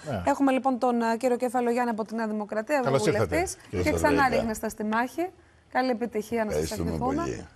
Έχουμε λοιπόν τον κύριο Κεφαλογιάννη από τη Νέα Δημοκρατία, ευρωβουλευτής, και ξανά ρίχνεστε στη μάχη. Καλή επιτυχία να σας ευχηθούμε.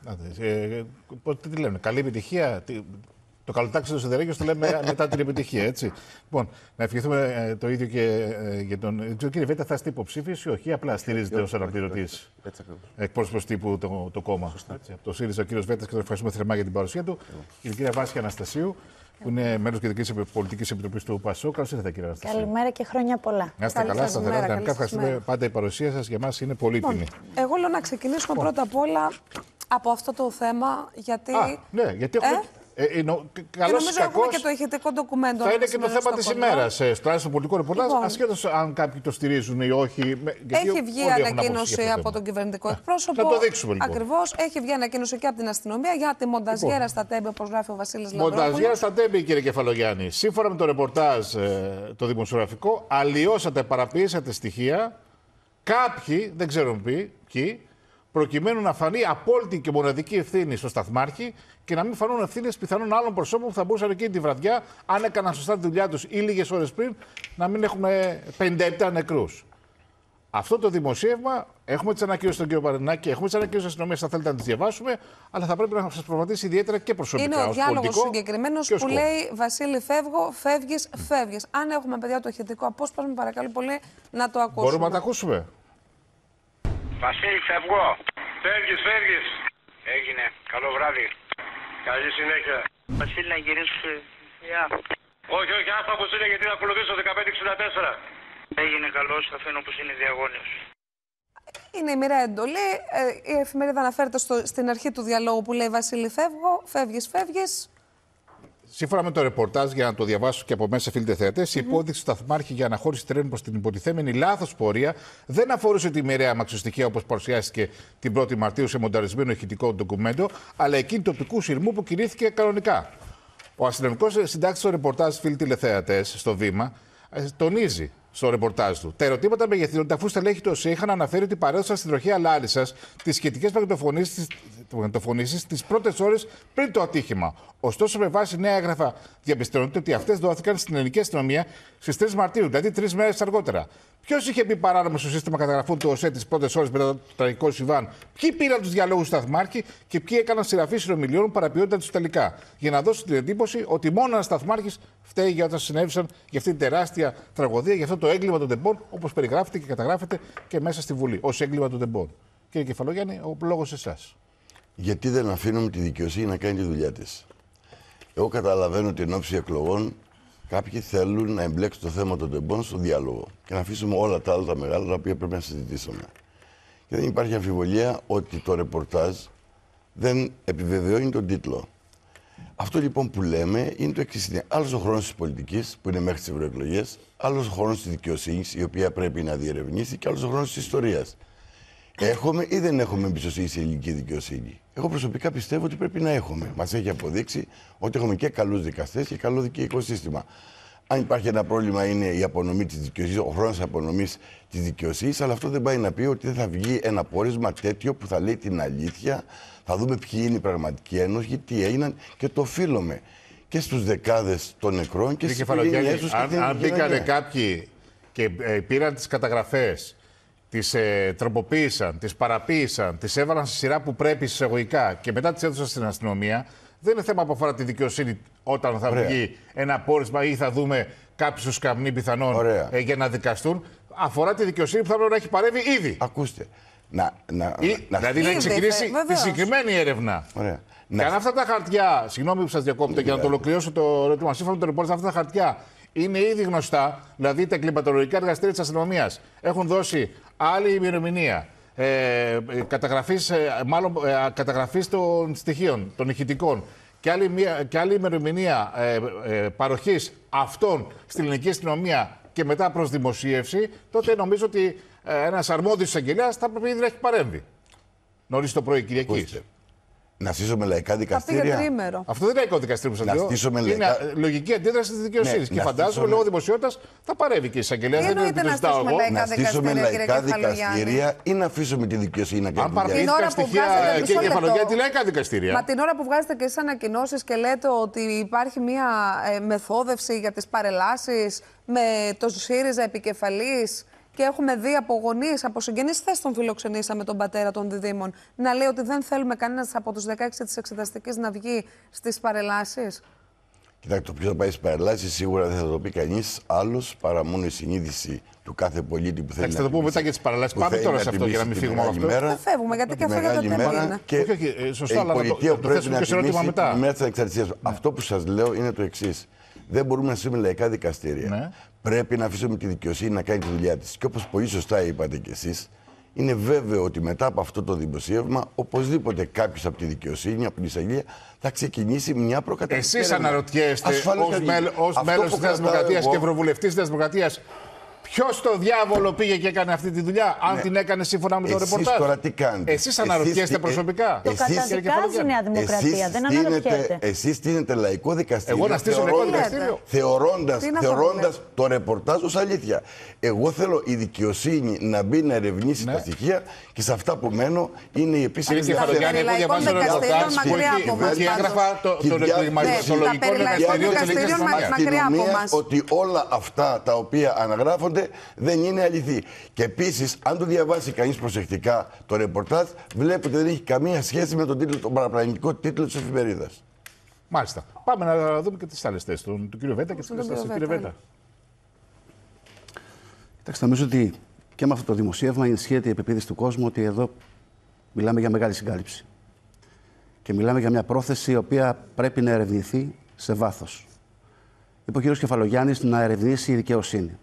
Τι λένε, καλή επιτυχία. Το καλοτάξι του Σιδερέγγιος το λέμε μετά την επιτυχία, έτσι. Λοιπόν, να ευχηθούμε το ίδιο και για τον. Κύριε Βέτα, θα είστε υποψήφιος ή όχι, απλά στηρίζετε ως αναπληρωτής εκπρόσωπος τύπου το κόμμα. Από το ΣΥΡΙΖΑ, ο κύριος Βέτας, και τον ευχαριστούμε θερμά για την παρουσία του. Και την κυρία Βάσια Αναστασίου, που είναι μέλος Κεντρικής Πολιτικής Επιτροπής του ΠΑΣΟΚ. Καλώς ήρθατε, κύριε Αναστασίου. Καλημέρα και χρόνια πολλά. Να είστε καλά, σταθερά, δυναμικά. Ευχαριστούμε πάντα, η παρουσία σας για μας είναι πολύτιμη. Εγώ λέω να ξεκινήσουμε πρώτα απ' όλα από αυτό το θέμα, γιατί. Ναι, γιατί έχουμε. Νομίζω έχουμε και το ηχητικό ντοκουμέντο. Θα είναι και το θέμα της ημέρας, τουλάχιστον στο πολιτικό ρεπορτάζ, ασχέτως αν κάποιοι το στηρίζουν ή όχι. Έχει βγει ανακοίνωση από τον κυβερνητικό εκπρόσωπο. Θα το δείξουμε λοιπόν. Ακριβώς. Έχει βγει ανακοίνωση και από την αστυνομία για τη μονταζιέρα στα Τέμπη, όπως γράφει ο Βασίλης Λαμπρόπουλος. Μονταζιέρα στα Τέμπη, κύριε Κεφαλογιάννη. Σύμφωνα με το ρεπορτάζ το δημοσιογραφικό, αλλοιώσατε, παραποιήσατε στοιχεία. Κάποιοι, δεν ξέρουν ποιοι, προκειμένου να φανεί απόλυτη και μοναδική ευθύνη στο σταθμάρχη και να μην φανούν ευθύνες πιθανών άλλων προσώπων που θα μπορούσαν εκείνη τη βραδιά, αν έκαναν σωστά τη δουλειά τους ή λίγες ώρες πριν, να μην έχουμε 57 νεκρούς. Αυτό το δημοσίευμα, έχουμε τις ανακοινώσεις στον κύριο Παρενάκη, έχουμε τις ανακοινώσεις της αστυνομίας, θα θέλετε να τις διαβάσουμε, αλλά θα πρέπει να σας προβληματίσει ιδιαίτερα και προσωπικά. Είναι ο διάλογος συγκεκριμένος που λέει Βασίλη, φεύγω, φεύγεις, φεύγεις. Αν έχουμε, παιδιά, το ηχητικό απόσπασμα, παρακαλώ πολύ να το ακούσουμε. Μπορούμε να το ακούσουμε. Βασίλη, φεύγω. Φεύγεις. Έγινε. Καλό βράδυ. Καλή συνέχεια. Βασίλη, να γυρίσω. Όχι, άστα όπως είναι, γιατί να ακολουθήσω 1564. Έγινε, καλώς, θα αφήνω όπως είναι διαγώνιος. Είναι η μοιραία εντολή. Η εφημερίδα αναφέρεται στην αρχή του διαλόγου που λέει Βασίλη, φεύγω, φεύγεις. Σύμφωνα με το ρεπορτάζ, για να το διαβάσω και από μέσα, φίλοι θεατές, η υπόδειξη του σταθμάρχη για αναχώρηση τρένου προς την υποτιθέμενη λάθος πορεία δεν αφορούσε τη μοιραία αμαξοστοιχεία όπως παρουσιάστηκε την 1η Μαρτίου σε μονταρισμένο ηχητικό ντοκουμέντο, αλλά εκείνη τοπικού σειρμού που κινήθηκε κανονικά. Ο αστυνομικός συντάκτης του ρεπορτάζ, φίλοι τηλεθεατές, στο Βήμα, τονίζει στο ρεπορτάζ του. Τα ερωτήματα μεγεθύνονται αφού στελέχη του ΟΣΕ είχαν αναφέρει ότι παρέδωσαν στην τροχέα Λάρισσας τις σχετικές μαγνητοφωνήσεις τις πρώτες ώρες πριν το ατύχημα. Ωστόσο, με βάση νέα έγγραφα, διαπιστώνεται ότι αυτές δόθηκαν στην ελληνική αστυνομία στις 3 Μαρτίου, δηλαδή 3 μέρες αργότερα. Ποιος είχε μπει παράνομα στο σύστημα καταγραφών του ΟΣΕ τις πρώτες ώρες μετά το τραγικό συμβάν, ποιοι πήραν τους διαλόγους του σταθμάρχη και ποιοι έκαναν συγγραφή συνομιλιών παραποιώντας τους τελικά. Για να δώσουν την εντύπωση ότι μόνο ένας σταθμάρχης φταίει για όσα συνέβησαν για αυτή την τεράστια τραγωδία, για αυτό το έγκλημα των τεμπών, όπως περιγράφεται και καταγράφεται και μέσα στη Βουλή, ως έγκλημα των τεμπών. Κύριε Κεφαλογιάννη, ο λόγος σε εσάς. Γιατί δεν αφήνουμε τη δικαιοσύνη να κάνει τη δουλειά της. Εγώ καταλαβαίνω ότι εν ώψη εκλογών κάποιοι θέλουν να εμπλέξουν το θέμα των τεμπών στο διάλογο και να αφήσουμε όλα τα άλλα τα μεγάλα τα οποία πρέπει να συζητήσουμε. Και δεν υπάρχει αμφιβολία ότι το ρεπορτάζ δεν επιβεβαιώνει τον τίτλο. Αυτό λοιπόν που λέμε είναι το εξής. Άλλος ο χρόνος της πολιτικής, που είναι μέχρι τις ευρωεκλογές, άλλος ο χρόνος της δικαιοσύνης, η οποία πρέπει να διερευνήσει, και άλλος ο χρόνος της ιστορίας. Έχουμε ή δεν έχουμε εμπιστοσύνη σε ελληνική δικαιοσύνη? Εγώ προσωπικά πιστεύω ότι πρέπει να έχουμε. Μας έχει αποδείξει ότι έχουμε και καλούς δικαστές και καλό δικαιικό σύστημα. Αν υπάρχει ένα πρόβλημα, είναι η απονομή της δικαιοσύνης, ο χρόνος απονομής της δικαιοσύνης, αλλά αυτό δεν πάει να πει ότι δεν θα βγει ένα πόρισμα τέτοιο που θα λέει την αλήθεια, θα δούμε ποιοι είναι οι πραγματικοί ένοχοι, τι έγιναν, και το οφείλουμε και στους δεκάδες των νεκρών και στις οικογένειές τους. Αν μπήκανε κάποιοι και πήραν τις καταγραφές, τις τροποποίησαν, τις παραποίησαν, τις έβαλαν στη σειρά που πρέπει εισαγωγικά και μετά τις έδωσαν στην αστυνομία, δεν είναι θέμα που αφορά τη δικαιοσύνη όταν θα βγει ένα πόρισμα ή θα δούμε κάποιους τους καμνοί πιθανόν για να δικαστούν. Αφορά τη δικαιοσύνη που θα πρέπει να έχει παρέμβει ήδη. Ακούστε. Δηλαδή να ξεκινήσει τη συγκεκριμένη έρευνα. Ωραία. Και αν αυτά τα χαρτιά, συγγνώμη που σας διακόπτω για να το ολοκληρώσω το ερώτημα, σύμφωνα με το ρεπόρταζ, αυτά τα χαρτιά είναι ήδη γνωστά, δηλαδή τα εγκληματολογικά εργαστήρια της αστυνομίας έχουν δώσει άλλη ημερομηνία καταγραφής των στοιχείων, των ηχητικών και άλλη ημερομηνία παροχής αυτών στην ελληνική αστυνομία και μετά προς δημοσίευση, τότε νομίζω ότι ένας αρμόδιος εισαγγελέας θα πρέπει ήδη να έχει παρέμβει νωρίς το πρωί Κυριακής. Να στήσουμε λαϊκά δικαστήρια. Αυτό δεν είναι λαϊκό δικαστήριο που σας λέω. Είναι λογική αντίδραση της δικαιοσύνης. Και φαντάζομαι λόγω δημοσιότητας θα παρεύει και η εισαγγελέα. Δεν είναι να στήσουμε λαϊκά δικαστήρια ή να αφήσουμε τη δικαιοσύνη να κάνει δουλειά. Αν πάρει στοιχεία, κύριε Κεφαλογιάννη, τι λαϊκά δικαστήρια. Μα την ώρα που βγάζετε και εσείς ανακοινώσεις και λέτε ότι υπάρχει μια μεθόδευση για τις παρελάσεις με το ΣΥΡΙΖΑ επικεφαλής. Και έχουμε δει από γονείς, από συγγενείς, χθες τον φιλοξενήσαμε τον πατέρα των διδήμων, να λέει ότι δεν θέλουμε κανένας από τους 16 της εξεταστικής να βγει στις παρελάσεις. Κοιτάξτε, ποιος θα πάει στις παρελάσεις σίγουρα δεν θα το πει κανείς άλλος παρά μόνο η συνείδηση του κάθε πολίτη που θέλει. Θα το πούμε μετά για τις παρελάσεις. Πάμε τώρα σε αυτό για να μην φύγουμε από αυτό. Δεν φεύγουμε, γιατί και αυτό για το θέμα είναι. Και σωστά, αλλά η πολιτεία πρέπει να τιμήσει μετά. τη μέρα της εξαρτησίας. Αυτό που σας λέω είναι το εξής. Δεν μπορούμε να στείλουμε λαϊκά δικαστήρια. Ναι. Πρέπει να αφήσουμε τη δικαιοσύνη να κάνει τη δουλειά της. Και όπως πολύ σωστά είπατε κι εσείς, είναι βέβαιο ότι μετά από αυτό το δημοσίευμα, οπωσδήποτε κάποιος από τη δικαιοσύνη, από την εισαγγελία, θα ξεκινήσει μια προκαταρκτική. Εσείς αναρωτιέστε ως μέλος της Νέας Δημοκρατίας και ευρωβουλευτής της Νέας Δημοκρατίας, ποιος το διάβολο πήγε και έκανε αυτή τη δουλειά, αν την έκανε σύμφωνα με το ρεπορτάζ. Εσείς τώρα τι κάνετε. Εσείς αναρωτιέστε προσωπικά. Το καταδικάζει η Νέα Δημοκρατία, δεν αναρωτιέται. Εσείς στείλετε λαϊκό δικαστήριο. Εγώ να στήσω λαϊκό δικαστήριο. Θεωρώντας το ρεπορτάζ ως αλήθεια. Εγώ θέλω η δικαιοσύνη να μπει να ερευνήσει τα στοιχεία και σε αυτά που μένω είναι η επίσημη δικαιοσύνη. Εγώ διαβάζω το ρεπορτάζ και έγραφα το λογικό δικαστήριο της Ελληνικής Αστυνομίας ότι όλα αυτά τα οποία αναγράφονται δεν είναι αληθή. Και επίσης, αν το διαβάσει κανείς προσεκτικά το ρεπορτάζ, βλέπετε ότι δεν έχει καμία σχέση με τον παραπλανητικό τίτλο της εφημερίδας. Μάλιστα. Πάμε να δούμε και τις άλλες θέσεις του κ. Βέτα και τις άλλες θέσεις του κ. Βέτα. Κοιτάξτε, νομίζω ότι και με αυτό το δημοσίευμα ενισχύεται η επεποίθηση του κόσμου ότι εδώ μιλάμε για μεγάλη συγκάλυψη. Και μιλάμε για μια πρόθεση η οποία πρέπει να ερευνηθεί σε βάθος. Είπε ο κ. Κεφαλογιάννης να ερευνήσει η δικαιοσύνη.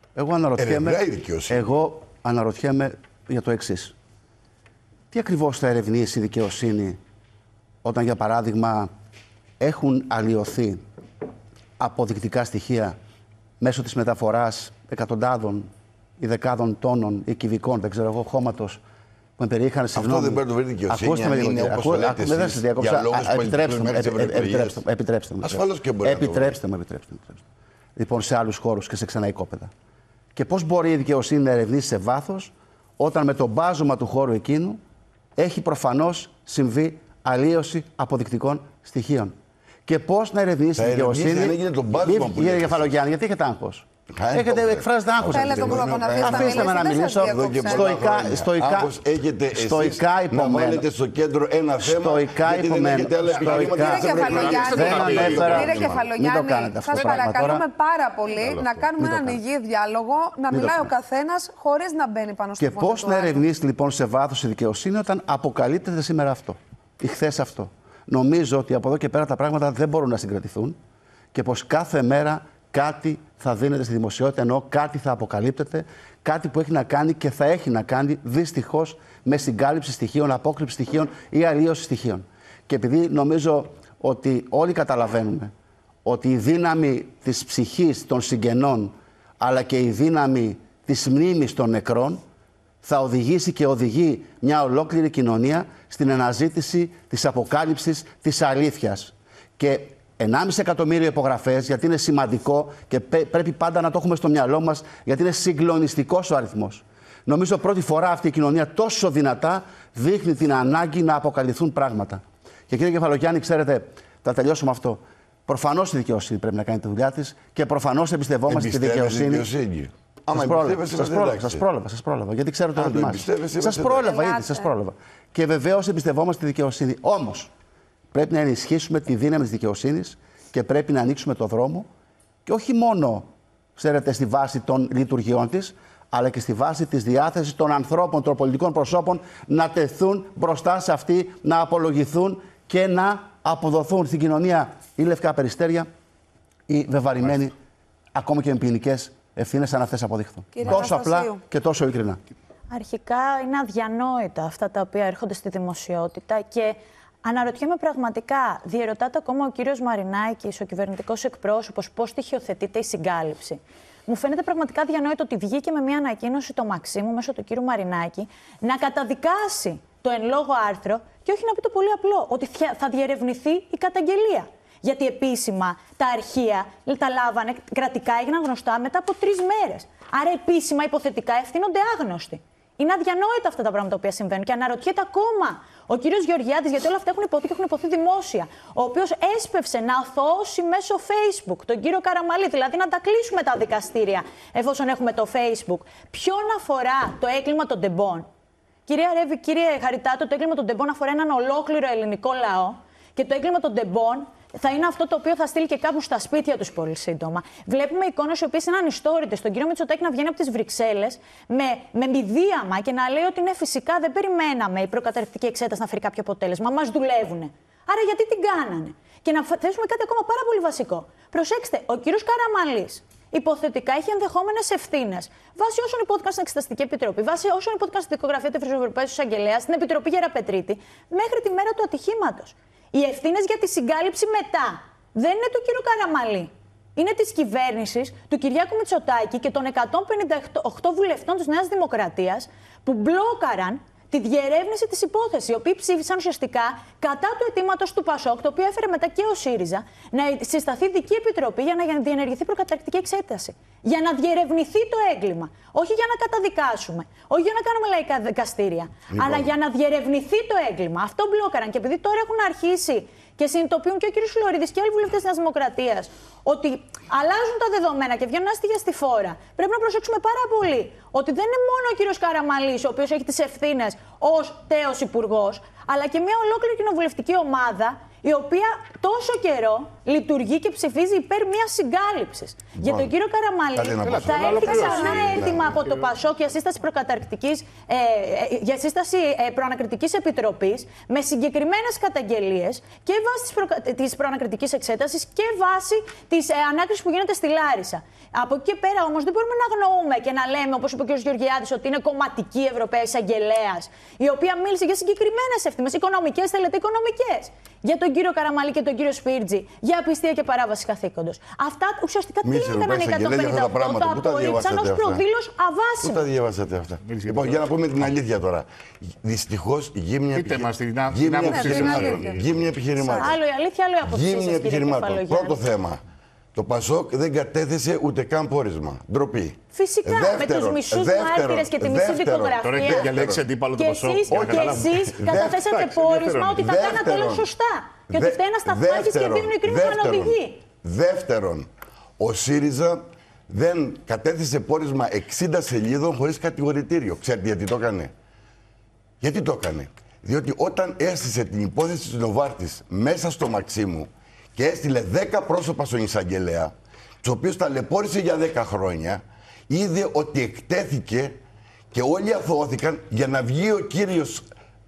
Εγώ αναρωτιέμαι για το εξής. Τι ακριβώς θα ερευνήσει η δικαιοσύνη όταν, για παράδειγμα, έχουν αλλοιωθεί αποδεικτικά στοιχεία μέσω της μεταφοράς εκατοντάδων ή δεκάδων τόνων ή κυβικών, δεν ξέρω εγώ, χώματος που περιείχαν συγγνώμη. Αυτό δεν πρέπει να βρει δικαιοσύνη. Ακούστε με λίγο. Δεν σας διακόψα. Επιτρέψτε μου. Ασφαλώς και μπορεί. Επιτρέψτε μου. Λοιπόν, σε άλλους χώρους και σε ξανά οικόπεδα. Και πώς μπορεί η δικαιοσύνη να ερευνήσει σε βάθος όταν με το μπάζωμα του χώρου εκείνου έχει προφανώς συμβεί αλλοίωση αποδεικτικών στοιχείων. Και πώς να ερευνήσει η δικαιοσύνη. Κύριε Κεφαλογιάννη, γιατί έχετε άγχος. Έχετε εκφράσει άγχος. Αφήστε με να μιλήσω. Στοικά υπομένω. Να βάλετε στο κέντρο ένα θέμα. Στοικά υπομένω. Κύριε Κεφαλογιάννη, σας παρακαλούμε πάρα πολύ να κάνουμε έναν υγιή διάλογο, να μιλάει ο καθένας χωρίς να μπαίνει πάνω στο φόντο. Και πώς να ερευνήσει λοιπόν σε βάθος η δικαιοσύνη όταν αποκαλύπτεται σήμερα αυτό ή χθες αυτό. Νομίζω ότι από εδώ και πέρα τα πράγματα δεν μπορούν να συγκρατηθούν και πως κάθε μέρα κάτι θα δίνεται στη δημοσιότητα, ενώ κάτι θα αποκαλύπτεται, κάτι που έχει να κάνει και θα έχει να κάνει δυστυχώς με συγκάλυψη στοιχείων, απόκρυψη στοιχείων ή αλλίωση στοιχείων. Και επειδή νομίζω ότι όλοι καταλαβαίνουμε ότι η δύναμη της ψυχής των συγγενών αλλά και η δύναμη της μνήμης των νεκρών θα οδηγήσει και οδηγεί μια ολόκληρη κοινωνία στην αναζήτηση της αποκάλυψης της αλήθειας. Και 1,5 εκατομμύριο υπογραφές, γιατί είναι σημαντικό και πρέπει πάντα να το έχουμε στο μυαλό μας, γιατί είναι συγκλονιστικός ο αριθμός. Νομίζω πρώτη φορά αυτή η κοινωνία τόσο δυνατά δείχνει την ανάγκη να αποκαλυφθούν πράγματα. Και κύριε Κεφαλογιάννη, ξέρετε, θα τελειώσω με αυτό. Προφανώς η δικαιοσύνη πρέπει να κάνει τη δουλειά της και προφανώς εμπιστευόμαστε τη δικαιοσύνη. Σας πρόλαβα, γιατί ξέρω το ερώτημά σας. Σας πρόλαβα. Και βεβαίως εμπιστευόμαστε τη δικαιοσύνη. Όμως, πρέπει να ενισχύσουμε τη δύναμη της δικαιοσύνης και πρέπει να ανοίξουμε το δρόμο και όχι μόνο, ξέρετε, στη βάση των λειτουργιών της, αλλά και στη βάση της διάθεσης των ανθρώπων, των πολιτικών προσώπων να τεθούν μπροστά σε αυτή, να απολογηθούν και να αποδοθούν στην κοινωνία ή λευκά περιστέρια ή βεβαρημένοι, ακόμη και με ποινικές ευθύνες αν αυτές αποδείχθουν. Τόσο απλά και τόσο ειλικρινά. Αρχικά είναι αδιανόητα αυτά τα οποία έρχονται στη δημοσιότητα και αναρωτιέμαι πραγματικά, διερωτάται ακόμα ο κύριος Μαρινάκης, ο κυβερνητικός εκπρόσωπος, πώς στοιχειοθετείται η συγκάλυψη. Μου φαίνεται πραγματικά αδιανόητο ότι βγήκε με μια ανακοίνωση το Μαξίμου μέσω του κύριου Μαρινάκη να καταδικάσει το εν λόγω άρθρο και όχι να πει το πολύ απλό, ότι θα διερευνηθεί η καταγγελία. Γιατί επίσημα τα αρχεία τα λάβανε κρατικά, έγιναν γνωστά μετά από 3 μέρες. Άρα επίσημα, υποθετικά, ευθύνονται άγνωστοι. Είναι αδιανόητα αυτά τα πράγματα που συμβαίνουν και αναρωτιέται ακόμα ο κύριος Γεωργιάδης, γιατί όλα αυτά έχουν υποθεί και έχουν υποθεί δημόσια, ο οποίος έσπευσε να αθωώσει μέσω Facebook τον κύριο Καραμαλή, δηλαδή να τα κλείσουμε τα δικαστήρια εφόσον έχουμε το Facebook. Ποιον αφορά το έγκλημα των τεμπών? Κυρία Ρέβη, κύριε Χαριτάτο, το έγκλημα των τεμπών αφορά έναν ολόκληρο ελληνικό λαό και το έγκλημα των τεμπών θα είναι αυτό το οποίο θα στείλει και κάπου στα σπίτια τους πολύ σύντομα. Βλέπουμε εικόνες οι οποίες είναι ανιστόρητες. Τον κύριο Μητσοτάκη να βγαίνει από τις Βρυξέλλες με μηδίαμα και να λέει ότι ναι, φυσικά δεν περιμέναμε η προκαταρκτική εξέταση να φέρει κάποιο αποτέλεσμα. Μας δουλεύουνε. Άρα γιατί την κάνανε? Και να θέσουμε κάτι ακόμα πάρα πολύ βασικό. Προσέξτε, ο κύριος Καραμαλής υποθετικά έχει ενδεχόμενες ευθύνες βάσει όσων υπόθηκαν στην Εξεταστική Επιτροπή, βάσει όσων υπόθηκαν στην δικογραφία του Ευρωπαίου Εισαγγελέα, στην Επιτροπή Γεραπετρίτη, μέχρι τη μέρα του ατυχήματος. Οι ευθύνες για τη συγκάλυψη μετά δεν είναι του κύριου Καραμαλή. Είναι της κυβέρνησης, του Κυριάκου Μητσοτάκη και των 158 βουλευτών της Νέας Δημοκρατίας που μπλόκαραν τη διερεύνηση της υπόθεσης, οι οποίοι ψήφισαν ουσιαστικά κατά του αιτήματος του ΠΑΣΟΚ, το οποίο έφερε μετά και ο ΣΥΡΙΖΑ, να συσταθεί ειδική επιτροπή για να διενεργηθεί προκαταρκτική εξέταση. Για να διερευνηθεί το έγκλημα. Όχι για να καταδικάσουμε, όχι για να κάνουμε λαϊκά δικαστήρια, αλλά για να διερευνηθεί το έγκλημα. Αυτό μπλόκαραν. Και επειδή τώρα έχουν αρχίσει και συνειδητοποιούν και ο κ. Φλωρίδης και άλλοι βουλευτές της Νέας Δημοκρατίας ότι αλλάζουν τα δεδομένα και βγαίνουν άστιγα στη φόρα, πρέπει να προσέξουμε πάρα πολύ ότι δεν είναι μόνο ο κ. Καραμαλής, ο οποίος έχει τις ευθύνες ως τέος υπουργός, αλλά και μια ολόκληρη κοινοβουλευτική ομάδα, η οποία τόσο καιρό λειτουργεί και ψηφίζει υπέρ μιας συγκάλυψης. Για τον κύριο Καραμαλή θα έρθει ξανά έτοιμα από το ΠΑΣΟΚ για σύσταση για σύσταση προανακριτικής επιτροπής με συγκεκριμένες καταγγελίες και βάσει της προανακριτικής εξέτασης και βάσει της ανάκρισης που γίνεται στη Λάρισα. Από εκεί και πέρα όμως δεν μπορούμε να αγνοούμε και να λέμε, όπως είπε ο κ. Γεωργιάδης, ότι είναι κομματική Ευρωπαία Εισαγγελέας, η οποία μίλησε για συγκεκριμένες ευθύνες, οικονομικές, θέλετε οικονομικές, για τον κύριο Καραμαλή και τον κύριο Σπίρτζη, για απιστία και παράβαση καθήκοντος. Αυτά ουσιαστικά τι έκαναν οι 158, το απορρίψαν ως προδήλωση αβάσιμο. Πού τα διαβάσατε αυτά? Λοιπόν, για να πούμε την αλήθεια τώρα. Δυστυχώς γύμνια επιχειρημάτων. Άλλο η αλήθεια, άλλο η αποψή. Πρώτο θέμα. Το ΠΑΣΟΚ δεν κατέθεσε ούτε καν πόρισμα. Ντροπή. Φυσικά, με τους μισούς μάρτυρες και τη μισή δικογραφία. Τώρα έχει διαλέξει αντίπαλο το ΠΑΣΟΚ. Και εσείς καταθέσατε πόρισμα ότι θα κάνατε όλα σωστά. Και ότι φταίει ένα σταθμάρχης και δίνουν η κρίση να οδηγεί. Δεύτερον, ο ΣΥΡΙΖΑ δεν κατέθεσε πόρισμα 60 σελίδων χωρίς κατηγορητήριο. Ξέρετε γιατί το έκανε? Γιατί το έκανε? Διότι όταν έστησε την υπόθεση της Νοβάρτης μέσα στο Μαξίμου και έστειλε 10 πρόσωπα στον εισαγγελέα, τους οποίους ταλαιπώρησε για 10 χρόνια, είδε ότι εκτέθηκε και όλοι αθωώθηκαν για να βγει ο κύριος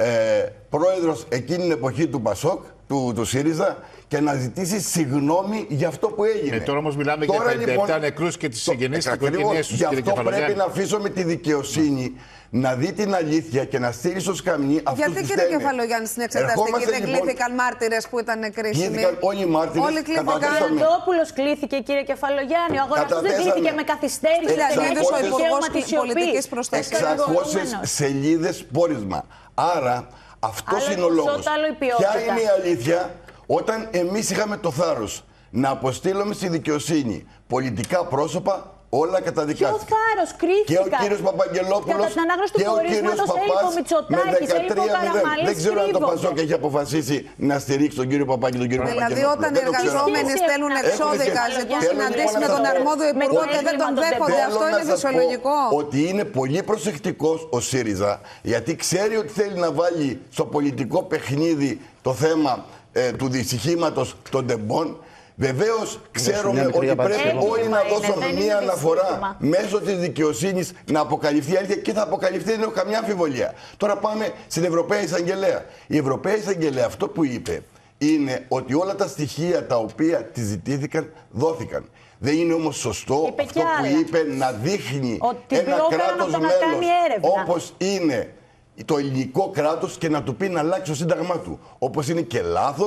πρόεδρος εκείνη την εποχή του ΠΑΣΟΚ, του ΣΥΡΙΖΑ, και να ζητήσει συγγνώμη για αυτό που έγινε. Τώρα όμως μιλάμε για 57 νεκρούς και τις συγγενείς και οικογένειές τους. Γι' αυτό πρέπει να αφήσουμε τη δικαιοσύνη να δει την αλήθεια και να στείλει στο σκαμνί αυτούς τους. Γιατί, κύριε Κεφαλογιάννη, στην εξεταστική δεν κλήθηκαν μάρτυρες που ήταν κρίσιμοι? Κλήθηκαν όλοι οι μάρτυρες. Όλοι κλήθηκαν. Ο Γαλαντόπουλος κλήθηκε, κύριε Κεφαλογιάννη. Ο αγοραστός δεν κλήθηκε με καθυστέρηση. Ο Υπουργός Πολιτικής Προστασίας. 600 σελίδες πόρισμα. Άρα αυτός είναι ο λόγος. Ποια είναι η αλήθεια? Όταν εμείς είχαμε το θάρρος να αποστείλουμε στη δικαιοσύνη πολιτικά πρόσωπα, όλα καταδικάστηκαν. Ποιο θάρρος? Κρίθηκαν. Και ο κύριος Παπαγγελόπουλος και ο κύριος Παπάς με 13-0. Δεν ξέρω αν το ΠΑΣΟΚ έχει αποφασίσει να στηρίξει τον κύριο Παπά και τον κύριο Παπαγγελόπουλο. Δηλαδή όταν οι εργαζόμενοι στέλνουν εξώδικα, ζητούν συναντήσεις με τον αρμόδιο υπουργό και δεν τον δέχονται, αυτό είναι φυσιολογικό? Ότι είναι πολύ προσεκτικός ο ΣΥΡΙΖΑ, γιατί ξέρει ότι θέλει να βάλει στο πολιτικό παιχνίδι το θέμα του δυστυχήματος των τεμπών. Βεβαίως ξέρουμε ότι πρέπει όλοι να δώσουμε μία αναφορά μέσω της δικαιοσύνης να αποκαλυφθεί η αλήθεια, και θα αποκαλυφθεί, δεν έχω καμιά αμφιβολία. Τώρα πάμε στην Ευρωπαία Εισαγγελέα. Η Ευρωπαία Εισαγγελέα αυτό που είπε είναι ότι όλα τα στοιχεία τα οποία τη ζητήθηκαν δόθηκαν. Δεν είναι όμως σωστό αυτό που είπε, να δείχνει ένα κράτος μέλος όπως είναι το ελληνικό κράτος και να του πει να αλλάξει το σύνταγμά του. Όπως είναι και λάθος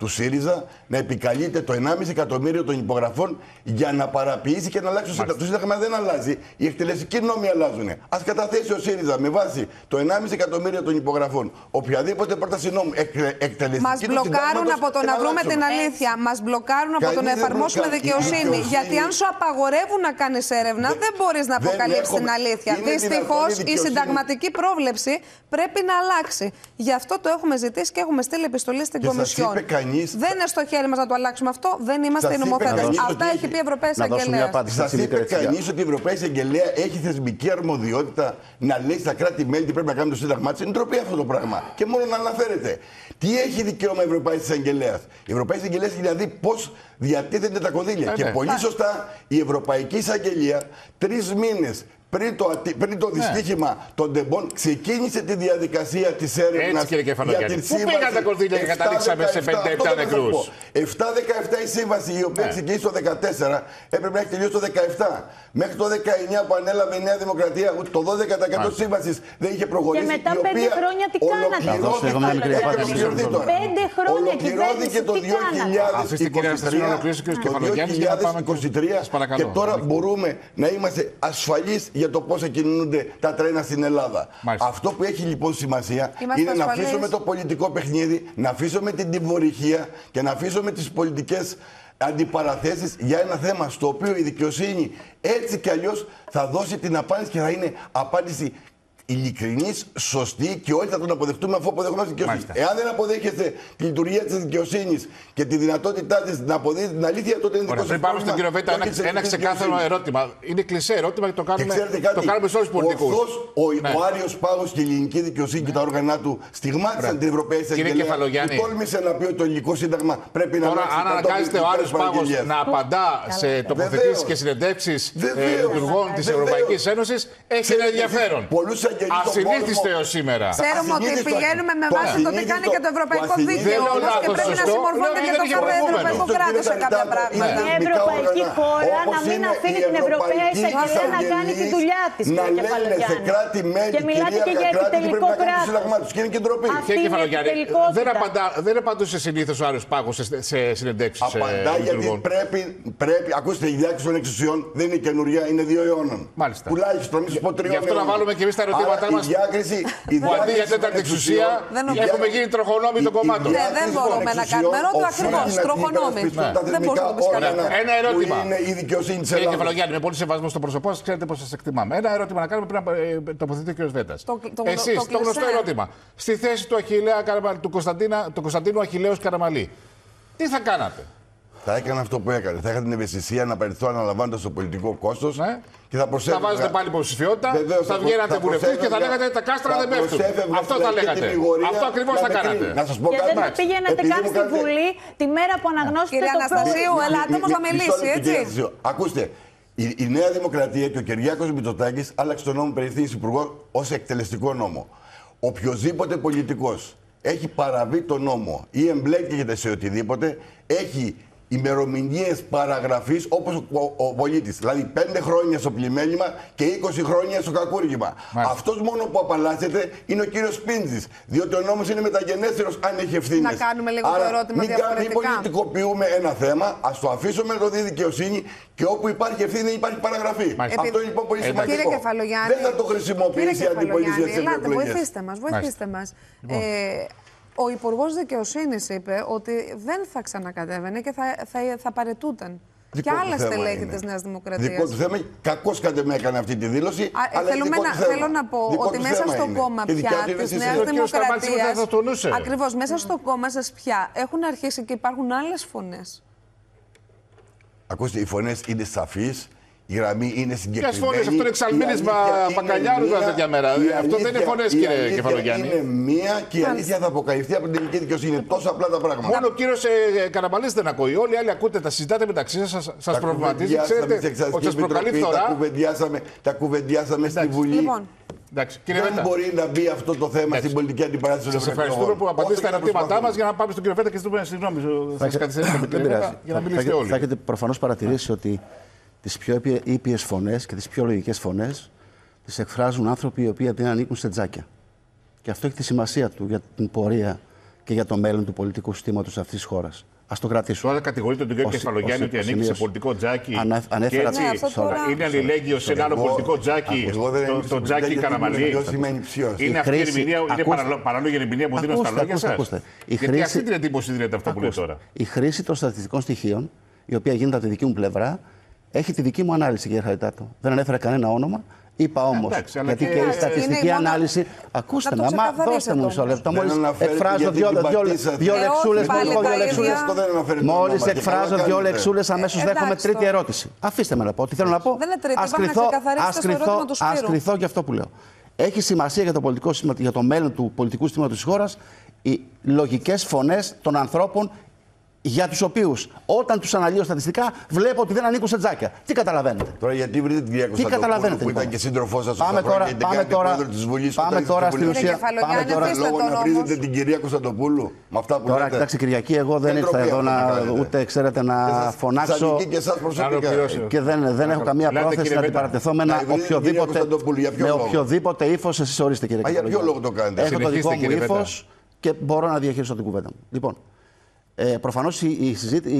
του ΣΥΡΙΖΑ να επικαλείται το 1,5 εκατομμύριο των υπογραφών για να παραποιήσει και να αλλάξει το Σύνταγμα. Το Σύνταγμα δεν αλλάζει. Οι εκτελεστικοί νόμοι αλλάζουν. Ας καταθέσει ο ΣΥΡΙΖΑ με βάση το 1,5 εκατομμύριο των υπογραφών οποιαδήποτε πρόταση νόμου εκτελεστική. Μας μπλοκάρουν από το να βρούμε την αλήθεια. Μας μπλοκάρουν από το να εφαρμόσουμε δικαιοσύνη. Γιατί αν σου απαγορεύουν να κάνεις έρευνα, δεν μπορείς να αποκαλύψεις την αλήθεια. Δυστυχώς η συνταγματική πρόβλεψη πρέπει να αλλάξει. Γι' αυτό το έχουμε ζητήσει και έχουμε στείλει επιστολή στην Κομισιόν. Δεν είναι στο χέρι μας να το αλλάξουμε αυτό. Δεν είμαστε οι νομοθέτες. Αυτά έχει πει η Ευρωπαϊκή Εισαγγελέα. Σας είπε κανείς ότι η Ευρωπαϊκή Εισαγγελέα έχει θεσμική αρμοδιότητα να λέει στα κράτη-μέλη τι πρέπει να κάνουν το Σύνταγμά της? Είναι ντροπή αυτό το πράγμα. Και μόνο να αναφέρεται. Τι έχει δικαίωμα η Ευρωπαϊκή Εισαγγελέα? Η Ευρωπαϊκή Εισαγγελέα έχει δηλαδή πώς διατίθενται τα κονδύλια. Και πολύ σωστά η Ευρωπαϊκή Εισαγγελία 3 μήνες πριν το δυστύχημα των τεμπών ξεκίνησε τη διαδικασία της έρευνας για την σύμβαση. Πού πήγαν τα κονδύλια και καταλήξαμε σε 57 νεκρούς? 7-17 η σύμβαση, η οποία ξεκίνησε το 2014, έπρεπε να έχει τελειώσει το 2017. Μέχρι το 2019 που ανέλαβε η Νέα Δημοκρατία, το 12% της σύμβασης δεν είχε προχωρήσει. Και μετά 5 χρόνια τι κάνατε? 5 χρόνια ολοκληρώθηκε το 2023 και τώρα μπορούμε να είμαστε ασφαλείς για το πώς κινούνται τα τρένα στην Ελλάδα. Μάλιστα. Αυτό που έχει λοιπόν σημασία είναι να αφήσουμε το πολιτικό παιχνίδι, να αφήσουμε την τιμωρυχία και να αφήσουμε τις πολιτικές αντιπαραθέσεις για ένα θέμα στο οποίο η δικαιοσύνη έτσι κι αλλιώς θα δώσει την απάντηση και θα είναι απάντηση ειλικρινής, σωστή και όλοι θα τον αποδεχτούμε αφού αποδεχόμαστε τη δικαιοσύνη. Εάν δεν αποδέχεστε τη λειτουργία της δικαιοσύνης και τη δυνατότητά της να αποδείξει την αλήθεια, τότε είναι δικό σας πρόβλημα. Πάμε στον κύριο Βέτα ένα ξεκάθαρο ερώτημα. Είναι κλισέ ερώτημα και το κάνουμε σε όλους τους πολιτικούς. Ο Άριος Πάγος και η ελληνική δικαιοσύνη και τα όργανα του στιγμάτισαν την Ευρωπαϊκή Εισαγγελία που τόλμησε να πει ότι το ελληνικό σύνταγμα πρέπει να αλλάξει. Αν αναγκάζεται ο Άριος Πάγος να απαντά σε τοποθετήσεις και συνεντεύξεις λειτουργών της Ευρωπαϊκής Ένωσης, έχει ένα ενδιαφέρον. Ασυνήθιστο έως σήμερα. Ξέρουμε ότι πηγαίνουμε με βάση το τι κάνει και το Ευρωπαϊκό Δίκαιο όμως και πρέπει να συμμορφώνεται και το κάθε ευρωπαϊκό κράτος σε κάποια πράγματα. Μια ευρωπαϊκή χώρα να μην αφήνει την Ευρωπαϊκή Εισαγγελία να κάνει τη δουλειά της. Να λένε σε κράτη-μέλη και μιλάτε και για επιτελικό κράτος. Και είναι και ντροπή. Δεν απαντούσε συνήθως ο Άριος Πάγος σε συνεντεύξεις απαντά γιατί πρέπει. Ακούστε, η διάκριση των εξουσιών δεν είναι καινούρια, είναι 2 αιώνων. Τουλάχιστον, μην σας πω 3 αιώνων. Γι' αυτό να βάλουμε και εμείς τα ερωτήματά μας. Που αντί για τέταρτη εξουσία έχουμε γίνει τροχονόμοι των κομμάτων. Ναι, δεν μπορούμε να κάνουμε ερώτημα ακριβώς. Τροχονόμοι. Δεν μπορούμε να κάνουμε. Ένα ερώτημα. Η δικαιοσύνη της Κύριε Κεφαλογιάννη, με πολύ σεβασμό στο πρόσωπό σας, ξέρετε πώς σας εκτιμάμε. Ένα ερώτημα να κάνουμε πριν να τοποθετεί ο κ. Βέτας. Εσείς, το γνωστό ερώτημα. Στη θέση του Κωνσταντίνου Αχιλλέους Καραμαλή, τι θα κάνατε? Θα έκανα αυτό που έκανε. Θα είχα την ευαισθησία να παραιτηθώ αναλαμβάνοντας το πολιτικό κόστος και θα προσέφερα. Θα βάζετε πάλι υποψηφιότητα, θα βγαίνατε βουλευτές και θα λέγατε τα κάστρα δεν πέφτουν. Αυτό θα λέγατε. Αυτό ακριβώς θα κάνατε. Να σας πω κάτι. Και δεν θα πήγαινατε καν στη Βουλή τη μέρα που αναγνώσετε το Αναστασίου, ελάτε όμως να μιλήσει, έτσι. Ακούστε. Η Νέα Δημοκρατία και ο Κυριάκος Μητσοτάκης άλλαξε τον νόμο περί ευθύνης υπουργών ως εκτελεστικό νόμο. Οποιοςδήποτε πολιτικός έχει παραβεί τον νόμο ή εμπλέκεται σε οτιδήποτε, έχει ημερομηνίες παραγραφής όπως ο πολίτης. Δηλαδή 5 χρόνια στο πλημέλημα και 20 χρόνια στο κακούργημα. Αυτός μόνο που απαλλάσσεται είναι ο κύριος Πίντζης. Διότι ο νόμος είναι μεταγενέστερος αν έχει ευθύνες. Να κάνουμε λίγο το ερώτημα διαφορετικά. Μην πολιτικοποιούμε ένα θέμα, ας το αφήσουμε το δει δικαιοσύνη και όπου υπάρχει ευθύνη υπάρχει παραγραφή. Αυτό είναι λοιπόν πολύ σημαντικό. Κύριε Κεφαλογιάννη, δεν θα το χρησιμοποιήσει η αντιπολίτευση για τις ευρωεκλογές. Βοηθήστε μας. Ο Υπουργός Δικαιοσύνης είπε ότι δεν θα ξανακατέβαινε και θα παραιτούταν. Και άλλα στελέχη της Νέας Δημοκρατίας. Δικό του θέμα. Κακώς κατ' με έκανε αυτή τη δήλωση. Θέλω να πω ότι μέσα στο κόμμα πια της Νέας Δημοκρατίας. Ακριβώς, μέσα στο κόμμα σας πια έχουν αρχίσει και υπάρχουν άλλες φωνές. Ακούστε, οι φωνές είναι σαφείς. Η γραμμή είναι συγκεκριμένη. Ποιες φωνές? Αυτό είναι εξαλμίνισμα Πακαλιάρου τέτοια μέρα. Αυτό δεν είναι φωνές, κύριε Κεφαλογιάννη. Είναι μία και η αλήθεια θα αποκαλυφθεί από την ελληνική δικαιοσύνη. Είναι τόσο απλά τα πράγματα. Μόνο ο κύριος Καραμαλής δεν ακούει. Όλοι οι άλλοι ακούτε, τα συζητάτε μεταξύ σας, σας προβληματίζει. Ξέρετε ότι σας προκαλεί φθορά. Τα κουβεντιάσαμε στη Βουλή. Εντάξει, δεν μπορεί να μπει αυτό το θέμα στην πολιτική αντιπαράθεση των Ευρωεκλογών. Σας ευχαριστούμε που απαντήσετε τα ερωτήματά μας για να πάμε στον κύριο Βέτα και ζητούμε συγγνώμη. Σας καθυστερήσουμε για να μιλήσετε όλοι. Θα έχετε προφανώς παρατηρήσει ότι τις πιο ήπιες φωνές και τις πιο λογικές φωνές τις εκφράζουν άνθρωποι οι οποίοι δεν ανήκουν σε τζάκια. Και αυτό έχει τη σημασία του για την πορεία και για το μέλλον του πολιτικού συστήματος αυτής της χώρας. Ας το κρατήσουμε. Τώρα κατηγορείτε τον κύριο Κεφαλογιάννη ότι ανήκει σε πολιτικό τζάκι. Ανέφερα και έτσι είναι αλληλέγγυο σε ένα άλλο πολιτικό τζάκι, το τζάκι Καραμαλή. Είναι αυτή η ερμηνεία, είναι παράλογη ερμηνεία που δίνω στα λόγια σας. Γιατί αυτή την εντύπωση δίνεται αυτό που λέτε τώρα. Η χρήση των στατιστικών στοιχείων, η οποία γίνεται από τη δική μου πλευρά, έχει τη δική μου ανάλυση, κύριε Χαριτάτο. Δεν ανέφερα κανένα όνομα. Είπα όμως, γιατί και η στατιστική ανάλυση. Ακούστε με, δώστε μου μισό λεπτό. Μόλις εκφράζω δύο λεξούλες, μόλις εκφράζω δύο λεξούλες, αμέσως δέχομαι τρίτη ερώτηση. Αφήστε με να πω. Τι θέλω να πω. Ας κρυθώ για αυτό που λέω. Έχει σημασία για το μέλλον του πολιτικού συστήματος της χώρας οι λογικές φωνές των ανθρώπων, για τους οποίους όταν τους αναλύω στατιστικά βλέπω ότι δεν ανήκουν σε τζάκια. Τι καταλαβαίνετε? Τώρα γιατί βρείτε την κυρία Κωνσταντοπούλου που ήταν και σύντροφός σας πάμε τώρα στην ουσία. Λόγω να βρείτε την κυρία Κωνσταντοπούλου με αυτά που τώρα, λέτε. κοιτάξτε Κυριακή, εγώ δεν ήρθα εδώ ούτε ξέρετε να φωνάξω και δεν έχω καμία πρόθεση να αντιπαρατεθώ με οποιοδήποτε ύφος. Εσείς ορίστε κύριε Κυριακή. Για ποιο λόγο το κάνετε? Έχω το δικό μου ύφος και μπορώ να διαχειριστώ την κουβέντα μου. Λοιπόν, προφανώς η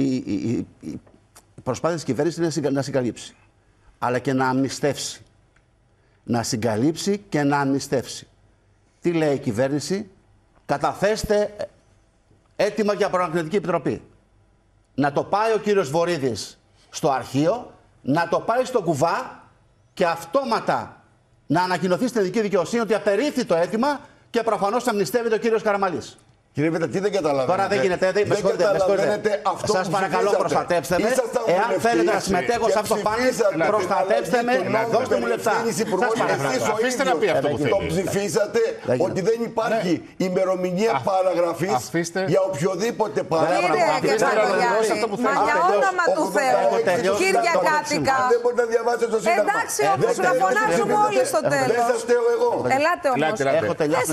προσπάθεια της κυβέρνησης είναι να συγκαλύψει, αλλά και να αμνηστεύσει. Να συγκαλύψει και να αμνηστεύσει. Τι λέει η κυβέρνηση? Καταθέστε έτοιμα για προανακριτική επιτροπή. Να το πάει ο κύριος Βορίδης στο αρχείο, να το πάει στο κουβά και αυτόματα να ανακοινωθεί στην ειδική δικαιοσύνη ότι απερίφθη το αίτημα και προφανώς αμνηστεύεται ο κύριος Καραμαλής. Κύριε Βέτα, τι δεν καταλαβαίνετε? Τώρα δεν γίνεται. Με συγχωρείτε. Σας παρακαλώ, προστατεύστε με. Εάν θέλετε να συμμετέχω σε αυτό το πάνελ, προστατεύστε με. Δώστε μου λεπτά. Αφήστε να πει αυτό που θέλει. Το ψηφίσατε ότι δεν υπάρχει ημερομηνία παραγραφής για οποιοδήποτε παράγραφο. Κύριε Κεφαλογιάννη, μα για όνομα του Θεού, Κυριακάτικα. Δεν μπορείτε να διαβάσετε το Σύνταγμα. Εντάξει, όμως να φωνάζουμε όλοι στο τέλος. Δεν σας φταίω εγώ. Ελάτε όμως. Έχω τελειώσει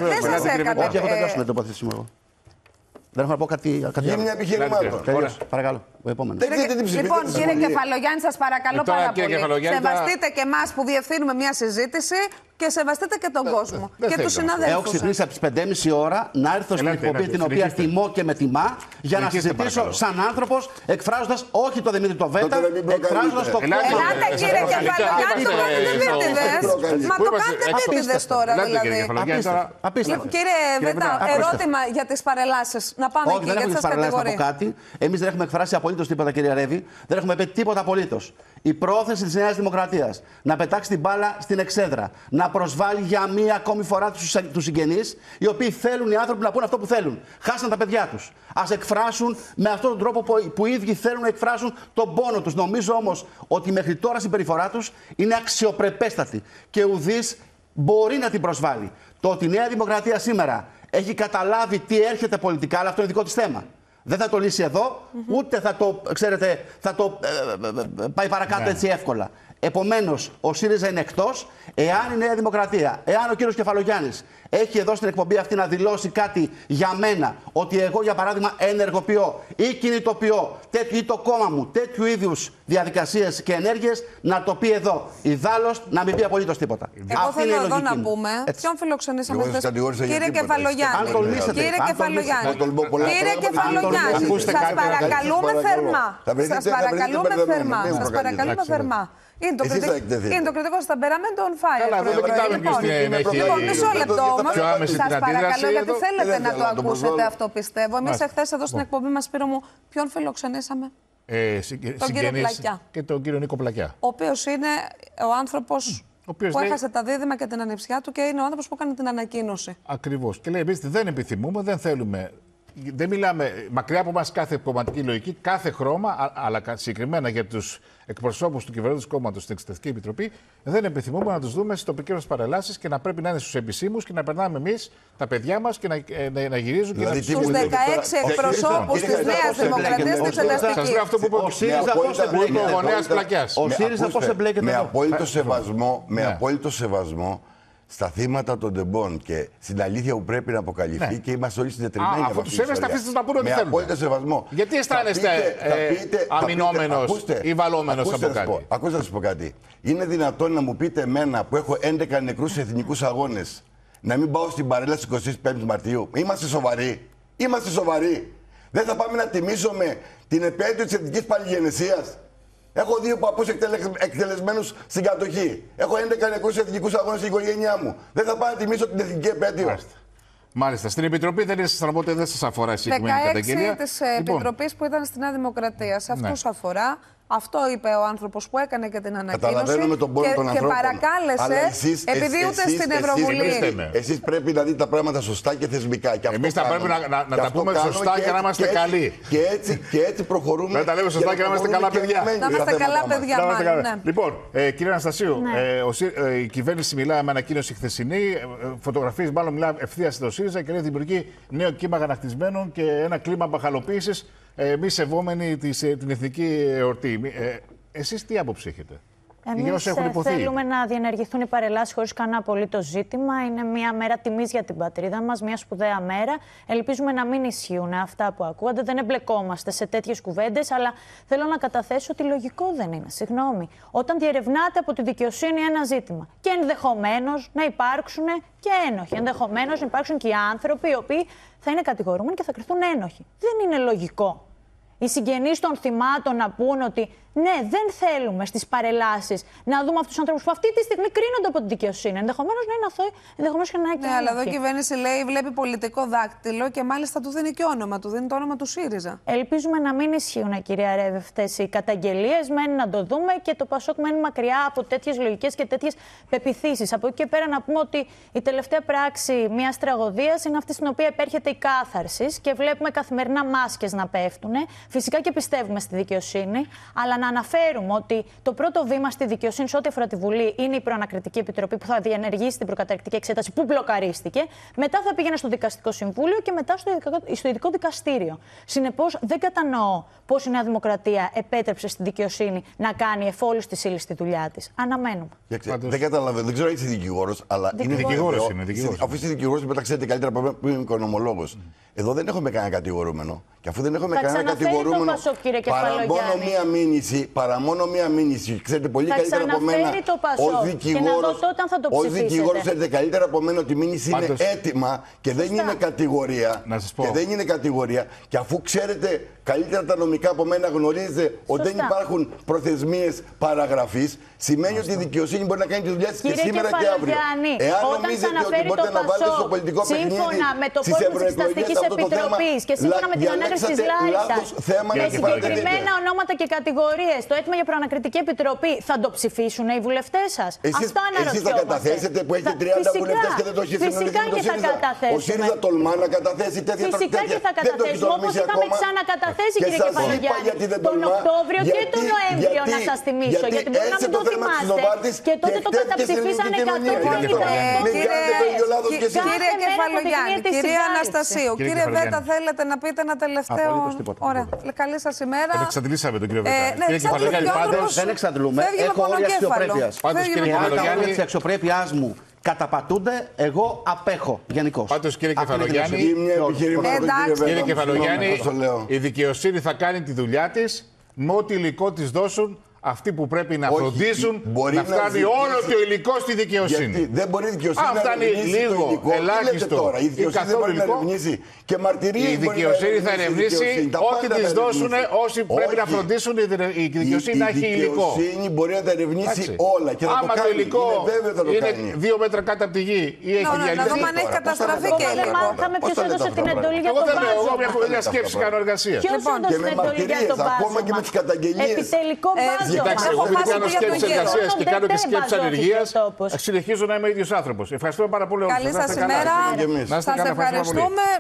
με το Δεν δεν έχω να πω κάτι. Γίνει μια επιχειρημάτων. Παρακαλώ. Ο επόμενος. Λοιπόν, κύριε Κεφαλογιάννη, σας παρακαλώ πάρα πολύ. Σεβαστείτε και εμάς που διευθύνουμε μια συζήτηση και σεβαστείτε και τον κόσμο. Και τους συναδέλφους. Έχω ξυπνήσει από τις 5:30 ώρα να έρθω στην εκπομπή την οποία τιμώ και με τιμά για να συζητήσω σαν άνθρωπος, εκφράζοντας όχι το Δημήτρη το Βέτα, εκφράζοντας το κόμμα. Ελάτε κύριε Κεφαλογιάννη, το κάνετε επίτηδες. Μα το κάνετε επίτηδες τώρα δηλαδή. Απίστευτο. Κύριε Βέτα, ερώτημα για τις παρελάσεις. Να πάμε εκεί, γιατί σας κατηγορεί. Εμείς δεν έχουμε εκφράσει απολύτως τίποτα, κύριε Ρεύη. Δεν έχουμε πει τίποτα απολύτως. Η πρόθεση της Νέας Δημοκρατίας να πετάξει την μπάλα στην εξέδρα, να προσβάλλει για μία ακόμη φορά τους συγγενείς, οι οποίοι θέλουν οι άνθρωποι να πούν αυτό που θέλουν. Χάσαν τα παιδιά τους. Ας εκφράσουν με αυτόν τον τρόπο που οι ίδιοι θέλουν να εκφράσουν τον πόνο τους. Νομίζω όμως ότι μέχρι τώρα η συμπεριφορά τους είναι αξιοπρεπέστατη και ουδής μπορεί να την προσβάλλει. Το ότι η Νέα Δημοκρατία σήμερα έχει καταλάβει τι έρχεται πολιτικά, αλλά αυτό είναι δικό της θέμα. Δεν θα το λύσει εδώ, ούτε θα το, ξέρετε, θα το πάει παρακάτω έτσι εύκολα. Επομένως, ο ΣΥΡΙΖΑ είναι εκτός. Εάν η Νέα Δημοκρατία, εάν ο κύριος Κεφαλογιάννης έχει εδώ στην εκπομπή αυτή να δηλώσει κάτι για μένα, ότι εγώ για παράδειγμα ενεργοποιώ ή κινητοποιώ ή το κόμμα μου τέτοιου είδους διαδικασίες και ενέργειες, να το πει εδώ. Ιδάλλως να μην πει απολύτως τίποτα. Εγώ θέλω εδώ να πούμε ποιον φιλοξενήσαμε χθες. Κύριε Κεφαλογιάννη, κύριε Κεφαλογιάννη, σας παρακαλούμε θερμά. Είναι το κριτικό σας ταμπεραμέντο on fire. Καλά, δεν κοιτάμε ποιος Λοιπόν, μισό λεπτό όμως. Σας παρακαλώ, γιατί θέλετε να το ακούσετε αυτό, πιστεύω. Εμείς εχθές εδώ στην εκπομπή μας, Σπύρο μου, ποιον φιλοξενήσαμε? Τον κύριο Πλακιά. Και τον κύριο Νίκο Πλακιά. Ο οποίος είναι ο άνθρωπος που έχασε τα δίδυμα και την ανεψιά του και είναι ο άνθρωπος που έκανε την ανακοίνωση. Ακριβώς. Και λέει, εμείς δεν επιθυμούμε, δεν θέλουμε. Δεν μιλάμε μακριά από μας κάθε κομματική λογική, κάθε χρώμα, αλλά συγκεκριμένα για τους εκπροσώπους του κυβερνώντος κόμματος στην Εξεταστική Επιτροπή, δεν επιθυμούμε να τους δούμε στις τοπικές μας παρελάσεις και να πρέπει να είναι στους επισήμους και να περνάμε εμείς τα παιδιά μας και να γυρίζουν και να τους στους 16 εκπροσώπους της Νέας Δημοκρατίας στην Εξεταστική. Σας λέω αυτό που είπε ο γονέας Πλακιάς. Ο ΣΥΡΙΖΑ πώς εμπλέκεται? Με απόλυτο σεβασμό στα θύματα των τεμπών και στην αλήθεια που πρέπει να αποκαλυφθεί και είμαστε όλοι συντετριμένοι. Αφού τους σέβεστε, αφήστε να πούνε ότι θέλουν. Με απόλυτο σεβασμό. Γιατί αισθάνεστε αμυνόμενος ή βαλόμενος από κάτι? Ακούστε να σας πω κάτι. Είναι δυνατόν να μου πείτε εμένα που έχω 11 νεκρούς σε εθνικούς αγώνες να μην πάω στην παρέλαση 25 Μαρτίου? Είμαστε σοβαροί? Είμαστε σοβαροί. Δεν θα πάμε να τιμήσουμε την επέτειο της εθνικής παλιγενεσίας. Έχω 2 παππούς εκτελεσμένους στην κατοχή. Έχω 11 νεκρούς εθνικούς αγώνες στην οικογένειά μου. Δεν θα πάω να τιμήσω την εθνική επέτειο. Μάλιστα. Στην Επιτροπή δεν ήσασταν, οπότε δεν σας αφορά η συγκεκριμένη καταγγελία. 16 της Επιτροπής που ήταν στη Νέα Δημοκρατία. Σε αυτούς αφορά. Αυτό είπε ο άνθρωπος που έκανε και την ανακοίνωση. Καταλαβαίνουμε τον πόνο των ανθρώπων. Και παρακάλεσε, επειδή ούτε στην Ευρωβουλή. Εσείς πρέπει να δείτε τα πράγματα σωστά και θεσμικά. Εμείς θα πρέπει να τα πούμε σωστά για να είμαστε καλοί. Και έτσι προχωρούμε. Να τα λέμε σωστά και να είμαστε καλά παιδιά. Να είμαστε καλά παιδιά, μάλλον. Ναι. Λοιπόν, κύριε Αναστασίου, η κυβέρνηση μιλάει με ανακοίνωση χθεσινή. Φωτογραφίες μάλλον μιλάει ευθεία στο ΣΥΡΙΖΑ και λέει δημιουργεί νέο κύμα αγανακτισμένων και ένα κλίμα μπαχαλοποίησης. Μη σεβόμενοι την εθνική εορτή. Εσείς τι άποψη έχετε? Εμείς θέλουμε να διενεργηθούν οι παρελάσεις χωρίς κανένα απολύτως ζήτημα. Είναι μια μέρα τιμής για την πατρίδα μας, μια σπουδαία μέρα. Ελπίζουμε να μην ισχύουν αυτά που ακούγονται. Δεν εμπλεκόμαστε σε τέτοιες κουβέντες, αλλά θέλω να καταθέσω ότι λογικό δεν είναι. Συγγνώμη. Όταν διερευνάτε από τη δικαιοσύνη ένα ζήτημα και ενδεχομένως να υπάρξουν και ένοχοι, ενδεχομένως να υπάρξουν και οι άνθρωποι οι οποίοι θα είναι κατηγορούμενοι και θα κριθούν ένοχοι. Δεν είναι λογικό οι συγγενείς των θυμάτων να πούν ότι ναι, δεν θέλουμε στις παρελάσεις να δούμε αυτούς τους ανθρώπους που αυτή τη στιγμή κρίνονται από τη δικαιοσύνη. Ενδεχομένως να είναι αθώοι, ενδεχομένως και να είναι. Ναι, αλλά εδώ η κυβέρνηση λέει, βλέπει πολιτικό δάκτυλο και μάλιστα του δίνει και όνομα, του δίνει το όνομα του ΣΥΡΙΖΑ. Ελπίζουμε να μην ισχύουν, κυρία Ρέβε, αυτές οι καταγγελίες. Μένει να το δούμε και το ΠΑΣΟΚ μένει μακριά από τέτοιες λογικές και τέτοιες πεποιθήσεις. Από εκεί και πέρα να πούμε ότι η τελευταία πράξη μιας τραγωδίας είναι αυτή στην οποία επέρχεται η κάθαρση και βλέπουμε καθημερινά μάσκες να πέφτουν. Φυσικά και πιστεύουμε στη δικαιοσύνη, αλλά να αναφέρουμε ότι το πρώτο βήμα στη δικαιοσύνη σε ό,τι αφορά τη Βουλή είναι η Προανακριτική Επιτροπή που θα διενεργήσει την προκαταρκτική εξέταση που μπλοκαρίστηκε. Μετά θα πήγαινε στο Δικαστικό Συμβούλιο και μετά στο Ειδικό Δικαστήριο. Συνεπώς, δεν κατανοώ πώς η Νέα Δημοκρατία επέτρεψε στη δικαιοσύνη να κάνει εφόλους τη ύλη στη δουλειά της. Αναμένουμε. Δεν καταλαβαίνω, δεν ξέρω αν είσαι δικηγόρος, αλλά είναι δικηγόρος. Αφού είσαι δικηγόρος, μετά ξέρετε καλύτερα που είμαι οικονομολόγος. Εδώ δεν έχουμε κανένα κατηγορούμενο. Και αφού δεν έχουμε κανένα κατηγορούμενο, παρά μόνο μία μήνυση. Ξέρετε πολύ καλύτερα από μένα. Ως δικηγόρος ξέρετε καλύτερα από μένα ότι η μήνυση είναι έτοιμα και δεν είναι κατηγορία. Και δεν είναι κατηγορία. Και αφού ξέρετε καλύτερα τα νομικά από μένα, γνωρίζετε ότι δεν υπάρχουν προθεσμίες παραγραφής, σημαίνει ότι η δικαιοσύνη μπορεί να κάνει τη δουλειά της και σήμερα και αύριο. Εάν νομίζετε ότι μπορείτε να βάλετε στο πολιτικό παιχνίδι στις ευρωεκλογές αυτό το θέμα, και σύμφωνα με την ανάκριση της Λάρισας, με συγκεκριμένα ονόματα και κατηγορίες, το έτοιμο για προανακριτική επιτροπή θα το ψηφίσουν οι βουλευτές σας? Αυτό αναρωτιόμαστε. Εσείς θα καταθέσετε που έχετε 30 βουλευτές και δεν το έχετε συνοηθεί με το ΣΥΡΙΖΑ? Ο ΣΥΡΙΖΑ τολμά να καταθέσει τέτοια τροπολογία? Φυσικά και θα καταθέσουμε, όπως είχαμε ξανακαταθέσει, κύριε Κεφαλογιάννη, τον Οκτώβριο και τον Νοέμβριο, να σας θυμίσω. Γιατί μπορεί να μην το θυμάστε. Και τότε το καταψηφίσανε 150. Κύριε Κεφαλογιάννη, κυρία Αναστασίου, κύριε Βέτα, θέλετε να πείτε ένα τελευταίο? Ωραία. Καλή σας ημέρα. Τον εξαντλήσαμε τον κύριο Βέτα. Κύριε Κεφαλογιάννη, πάντως. Δεν εξαντλούμε. Έχω όρια αξιοπρέπειας. Πάντως, κύριε Κεφαλογιάννη, της αξιοπρέπειάς μου καταπατούνται, εγώ απέχω γενικώς. Πάντως, κύριε Κεφαλογιάννη, η δικαιοσύνη θα κάνει τη δουλειά της με ό,τι υλικό της δώσουν αυτοί που πρέπει να φροντίζουν να φτάνει όλο το υλικό στη δικαιοσύνη. Γιατί δεν μπορεί η δικαιοσύνη να φτάνει λίγο, ελάχιστο η δικαιοσύνη δεν μπορεί να ερευνήσει και μαρτυρίες. Η δικαιοσύνη θα ερευνήσει ό,τι της δώσουν όσοι πρέπει να φροντίσουν η δικαιοσύνη να έχει υλικό. Η δικαιοσύνη μπορεί να τα ερευνήσει όλα και θα το κάνει. Το υλικό είναι 2 μέτρα κάτω από τη γη ή έχει διαλυθεί. Να δούμε αν έχει καταστραφεί και υλικό. Μάθαμε ποιος έδωσε την εντολή για τον Βάζο. Εγώ μια σκέψη κάνω εργασία. Ποιος έδωσε την εντολή για τον Βάζο? Ακόμα και με τις καταγγελίες. Επιτελικό Βάζο. Κοιτάξτε, εγώ επειδή κάνω σκέψεις εργασίας και κάνω και σκέψεις ανεργίας, συνεχίζω να είμαι ο ίδιος άνθρωπος. Ευχαριστούμε πάρα πολύ όλους. Καλή σας ημέρα. Σας ευχαριστούμε.